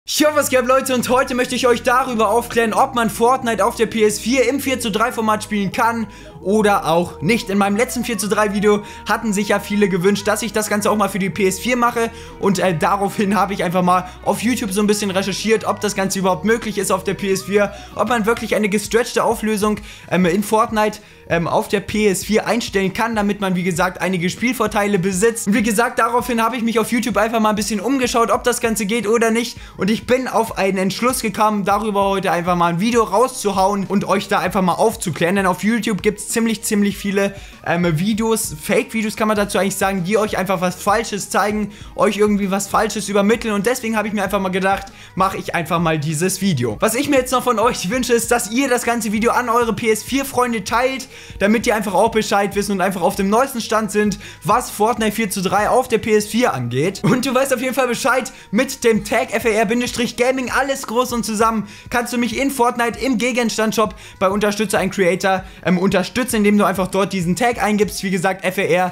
Jo, was geht, Leute, und heute möchte ich euch darüber aufklären, ob man Fortnite auf der PS4 im 4:3 Format spielen kann oder auch nicht. In meinem letzten 4:3 Video hatten sich ja viele gewünscht, dass ich das Ganze auch mal für die PS4 mache, und daraufhin habe ich einfach mal auf YouTube so ein bisschen recherchiert, ob das Ganze überhaupt möglich ist auf der PS4, ob man wirklich eine gestretchte Auflösung in Fortnite auf der PS4 einstellen kann, damit man, wie gesagt, einige Spielvorteile besitzt. Und wie gesagt, daraufhin habe ich mich auf YouTube einfach mal ein bisschen umgeschaut, ob das Ganze geht oder nicht, und ich bin auf einen Entschluss gekommen, darüber heute einfach mal ein Video rauszuhauen und euch da einfach mal aufzuklären, denn auf YouTube gibt es ziemlich viele Videos, Fake-Videos kann man dazu eigentlich sagen, die euch einfach was Falsches zeigen, euch irgendwie was Falsches übermitteln, und deswegen habe ich mir einfach mal gedacht, mache ich einfach mal dieses Video. Was ich mir jetzt noch von euch wünsche, ist, dass ihr das ganze Video an eure PS4-Freunde teilt, damit die einfach auch Bescheid wissen und einfach auf dem neuesten Stand sind, was Fortnite 4:3 auf der PS4 angeht. Und du weißt auf jeden Fall Bescheid, mit dem Tag FAR-Gaming, alles groß und zusammen, kannst du mich in Fortnite im Gegenstandshop bei Unterstütze einen Creator unterstützen, indem du einfach dort diesen Tag eingibst. Wie gesagt,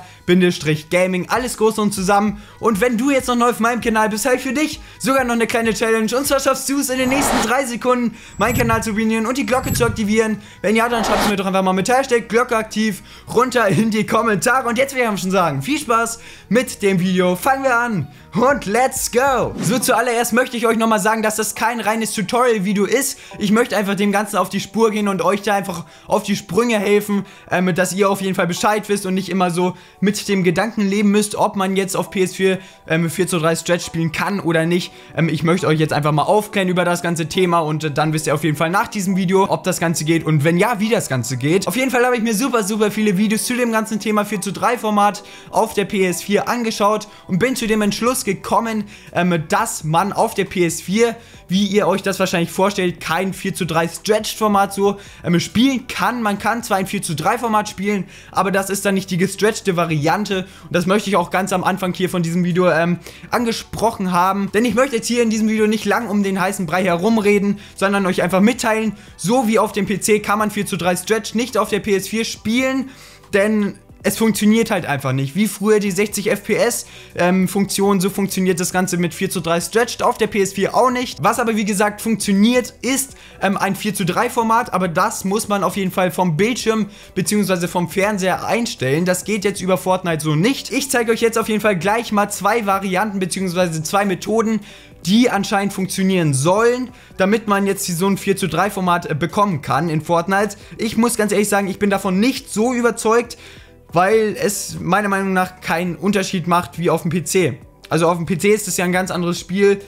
FAR-Gaming, alles groß und zusammen. Und wenn du jetzt noch neu auf meinem Kanal bist, habe ich für dich sogar noch eine kleine Challenge. Und zwar schaffst du es in den nächsten 3 Sekunden, meinen Kanal zu abonnieren und die Glocke zu aktivieren. Wenn ja, dann schreibst du mir doch einfach mal mit Hashtag Glocke aktiv runter in die Kommentare. Und jetzt will ich schon sagen, viel Spaß mit dem Video. Fangen wir an und let's go! So, zuallererst möchte ich euch nochmal sagen, dass das kein reines Tutorial-Video ist. Ich möchte einfach dem Ganzen auf die Spur gehen und euch da einfach auf die Sprünge helfen, dass ihr auf jeden Fall Bescheid wisst und nicht immer so mit dem Gedanken leben müsst, ob man jetzt auf PS4 4:3 Stretch spielen kann oder nicht. Ich möchte euch jetzt einfach mal aufklären über das ganze Thema, und dann wisst ihr auf jeden Fall nach diesem Video, ob das Ganze geht und wenn ja, wie das Ganze geht. Auf jeden Fall habe ich mir super viele Videos zu dem ganzen Thema 4:3 Format auf der PS4 angeschaut und bin zu dem Entschluss gekommen, dass man auf der PS4, wie ihr euch das wahrscheinlich vorstellt, kein 4:3 Stretched-Format so spielen kann. Man kann zwar ein 4:3 Format spielen, aber das ist dann nicht die gestretchte Variante, und das möchte ich auch ganz am Anfang hier von diesem Video angesprochen haben, denn ich möchte jetzt hier in diesem Video nicht lang um den heißen Brei herumreden, sondern euch einfach mitteilen, so wie auf dem PC kann man 4:3 Stretch nicht auf der PS4 spielen, denn es funktioniert halt einfach nicht. Wie früher die 60 FPS Funktion, so funktioniert das Ganze mit 4:3 Stretched auf der PS4 auch nicht. Was aber wie gesagt funktioniert, ist ein 4:3 Format, aber das muss man auf jeden Fall vom Bildschirm bzw. vom Fernseher einstellen. Das geht jetzt über Fortnite so nicht. Ich zeige euch jetzt auf jeden Fall gleich mal 2 Varianten bzw. 2 Methoden, die anscheinend funktionieren sollen, damit man jetzt so ein 4:3 Format bekommen kann in Fortnite. Ich muss ganz ehrlich sagen, ich bin davon nicht so überzeugt, weil es meiner Meinung nach keinen Unterschied macht wie auf dem PC. Also auf dem PC ist es ja ein ganz anderes Spiel,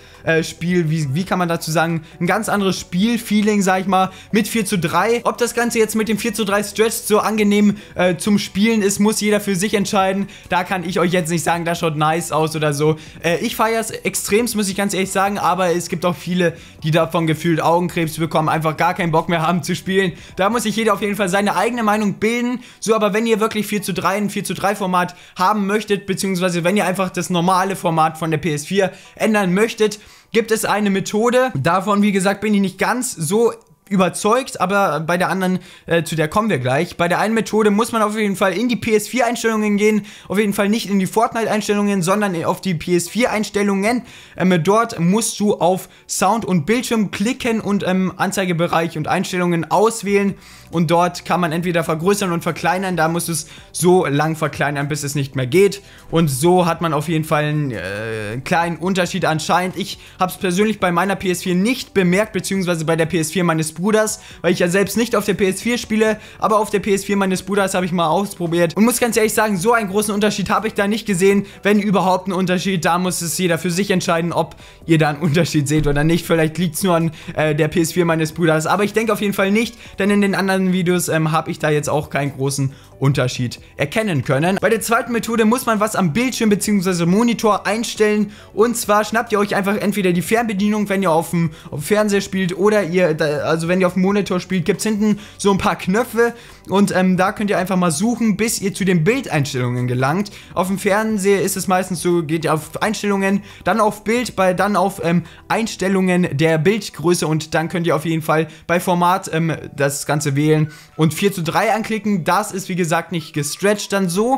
wie kann man dazu sagen, ein ganz anderes Spielfeeling, sag ich mal, mit 4:3. Ob das Ganze jetzt mit dem 4:3 Stretch so angenehm zum Spielen ist, muss jeder für sich entscheiden. Da kann ich euch jetzt nicht sagen, das schaut nice aus oder so. Ich feiere es extremst, muss ich ganz ehrlich sagen, aber es gibt auch viele, die davon gefühlt Augenkrebs bekommen, einfach gar keinen Bock mehr haben zu spielen. Da muss sich jeder auf jeden Fall seine eigene Meinung bilden. So, aber wenn ihr wirklich 4:3, ein 4:3 Format haben möchtet, beziehungsweise wenn ihr einfach das normale Format von der PS4 ändern möchtet, gibt es eine Methode. Davon, wie gesagt, bin ich nicht ganz so überzeugt, aber bei der anderen, zu der kommen wir gleich. Bei der einen Methode muss man auf jeden Fall in die PS4-Einstellungen gehen, auf jeden Fall nicht in die Fortnite-Einstellungen, sondern auf die PS4-Einstellungen. Dort musst du auf Sound und Bildschirm klicken und Anzeigebereich und Einstellungen auswählen, und dort kann man entweder vergrößern und verkleinern. Da musst du es so lang verkleinern, bis es nicht mehr geht, und so hat man auf jeden Fall einen kleinen Unterschied anscheinend. Ich habe es persönlich bei meiner PS4 nicht bemerkt, beziehungsweise bei der PS4 meines Bruders, weil ich ja selbst nicht auf der PS4 spiele, aber auf der PS4 meines Bruders habe ich mal ausprobiert und muss ganz ehrlich sagen, so einen großen Unterschied habe ich da nicht gesehen, wenn überhaupt einen Unterschied. Da muss es jeder für sich entscheiden, ob ihr da einen Unterschied seht oder nicht. Vielleicht liegt es nur an der PS4 meines Bruders, aber ich denke auf jeden Fall nicht, denn in den anderen Videos habe ich da jetzt auch keinen großen Unterschied erkennen können. Bei der zweiten Methode muss man was am Bildschirm bzw. Monitor einstellen, und zwar schnappt ihr euch einfach entweder die Fernbedienung, wenn ihr auf dem Fernseher spielt, oder also wenn ihr auf dem Monitor spielt, gibt es hinten so ein paar Knöpfe, und da könnt ihr einfach mal suchen, bis ihr zu den Bildeinstellungen gelangt. Auf dem Fernseher ist es meistens so, geht ihr auf Einstellungen, dann auf Bild, dann auf Einstellungen der Bildgröße, und dann könnt ihr auf jeden Fall bei Format das Ganze wählen und 4:3 anklicken. Das ist wie gesagt nicht gestretched dann so,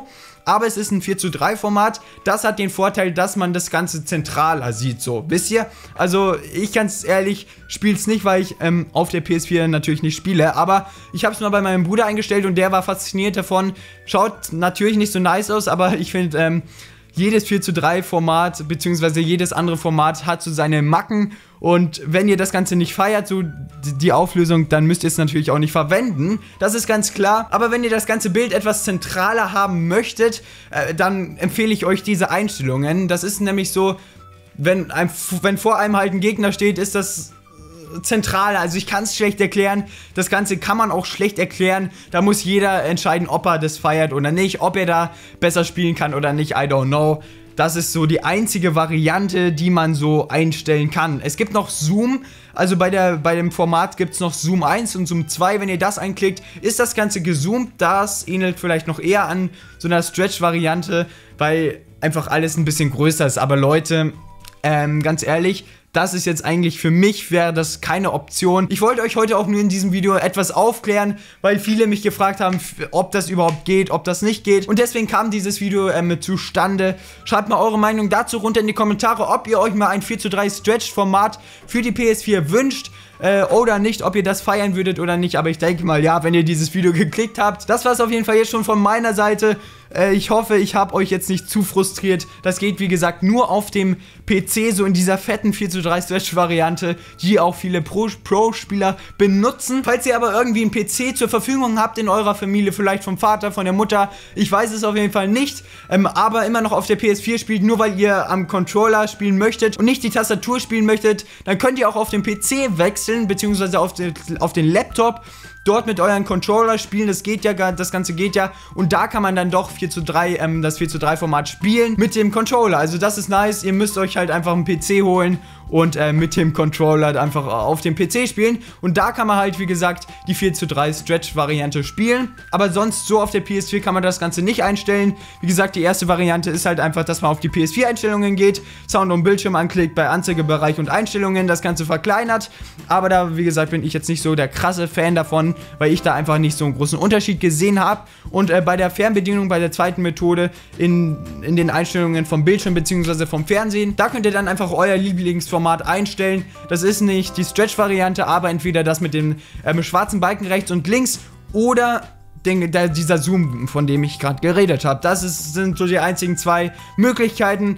aber es ist ein 4:3 Format. Das hat den Vorteil, dass man das Ganze zentraler sieht, so, wisst ihr? Also ich ganz ehrlich spiele es nicht, weil ich auf der PS4 natürlich nicht spiele, aber ich habe es mal bei meinem Bruder eingestellt und der war fasziniert davon. Schaut natürlich nicht so nice aus, aber ich finde, jedes 4:3 Format, beziehungsweise jedes andere Format hat so seine Macken, und wenn ihr das Ganze nicht feiert, so die Auflösung, dann müsst ihr es natürlich auch nicht verwenden. Das ist ganz klar. Aber wenn ihr das ganze Bild etwas zentraler haben möchtet, dann empfehle ich euch diese Einstellungen. Das ist nämlich so, wenn vor einem halt ein Gegner steht, ist das zentral, also ich kann es schlecht erklären. Das Ganze kann man auch schlecht erklären. Da muss jeder entscheiden, ob er das feiert oder nicht, ob er da besser spielen kann oder nicht, I don't know. Das ist so die einzige Variante, die man so einstellen kann. Es gibt noch Zoom, also bei dem Format gibt es noch Zoom 1 und Zoom 2. Wenn ihr das einklickt, ist das Ganze gezoomt. Das ähnelt vielleicht noch eher an so einer Stretch-Variante, weil einfach alles ein bisschen größer ist. Aber Leute, ganz ehrlich, das ist jetzt eigentlich für mich, wäre das keine Option. Ich wollte euch heute auch nur in diesem Video etwas aufklären, weil viele mich gefragt haben, ob das überhaupt geht, ob das nicht geht. Und deswegen kam dieses Video zustande. Schreibt mal eure Meinung dazu runter in die Kommentare, ob ihr euch mal ein 4:3 Stretch-Format für die PS4 wünscht. Oder nicht, ob ihr das feiern würdet oder nicht, aber ich denke mal, ja, wenn ihr dieses Video geklickt habt. Das war es auf jeden Fall jetzt schon von meiner Seite. Ich hoffe, ich habe euch jetzt nicht zu frustriert. Das geht, wie gesagt, nur auf dem PC, so in dieser fetten 4:3 Stretch-Variante, die auch viele Pro-Spieler benutzen. Falls ihr aber irgendwie einen PC zur Verfügung habt in eurer Familie, vielleicht vom Vater, von der Mutter, ich weiß es auf jeden Fall nicht, aber immer noch auf der PS4 spielt, nur weil ihr am Controller spielen möchtet und nicht die Tastatur spielen möchtet, dann könnt ihr auch auf den PC wechseln, beziehungsweise auf den Laptop. Dort mit euren Controller spielen, das geht ja, das Ganze geht ja, und da kann man dann doch 4:3, das 4:3 Format spielen mit dem Controller. Also das ist nice, ihr müsst euch halt einfach einen PC holen und mit dem Controller einfach auf dem PC spielen, und da kann man halt, wie gesagt, die 4:3 Stretch-Variante spielen, aber sonst so auf der PS4 kann man das Ganze nicht einstellen. Wie gesagt, die erste Variante ist halt einfach, dass man auf die PS4-Einstellungen geht, Sound und Bildschirm anklickt, bei Anzeigebereich und Einstellungen das Ganze verkleinert, aber da, wie gesagt, bin ich jetzt nicht so der krasse Fan davon, weil ich da einfach nicht so einen großen Unterschied gesehen habe. Und bei der Fernbedienung, bei der zweiten Methode, in den Einstellungen vom Bildschirm bzw. vom Fernsehen, da könnt ihr dann einfach euer Lieblingsformat einstellen. Das ist nicht die Stretch-Variante, aber entweder das mit den schwarzen Balken rechts und links oder dieser Zoom, von dem ich gerade geredet habe. Das sind so die einzigen zwei Möglichkeiten,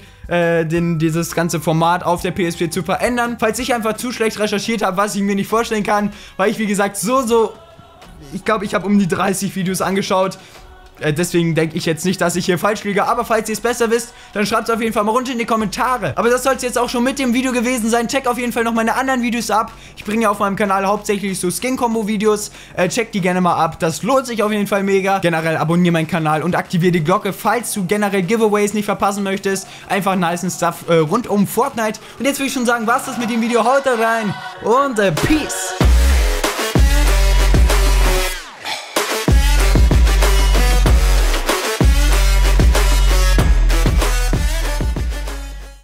dieses ganze Format auf der PS4 zu verändern. Falls ich einfach zu schlecht recherchiert habe, was ich mir nicht vorstellen kann, weil ich, wie gesagt, ich glaube, ich habe um die 30 Videos angeschaut. Deswegen denke ich jetzt nicht, dass ich hier falsch liege. Aber falls ihr es besser wisst, dann schreibt es auf jeden Fall mal runter in die Kommentare. Aber das soll es jetzt auch schon mit dem Video gewesen sein. Check auf jeden Fall noch meine anderen Videos ab. Ich bringe ja auf meinem Kanal hauptsächlich so Skin-Combo-Videos. Checkt die gerne mal ab. Das lohnt sich auf jeden Fall mega. Generell abonniere meinen Kanal und aktiviere die Glocke, falls du generell Giveaways nicht verpassen möchtest. Einfach nice Stuff rund um Fortnite. Und jetzt würde ich schon sagen, was das mit dem Video. Haut da rein und Peace.